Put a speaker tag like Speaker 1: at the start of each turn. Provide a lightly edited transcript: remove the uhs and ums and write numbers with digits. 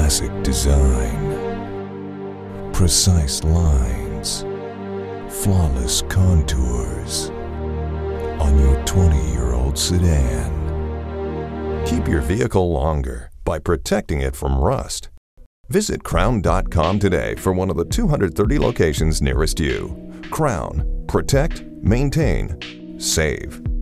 Speaker 1: classic design, precise lines, flawless contours on your 20-year-old sedan. Keep your vehicle longer by protecting it from rust. Visit Krown.com today for one of the 230 locations nearest you. Krown. Protect, maintain, save.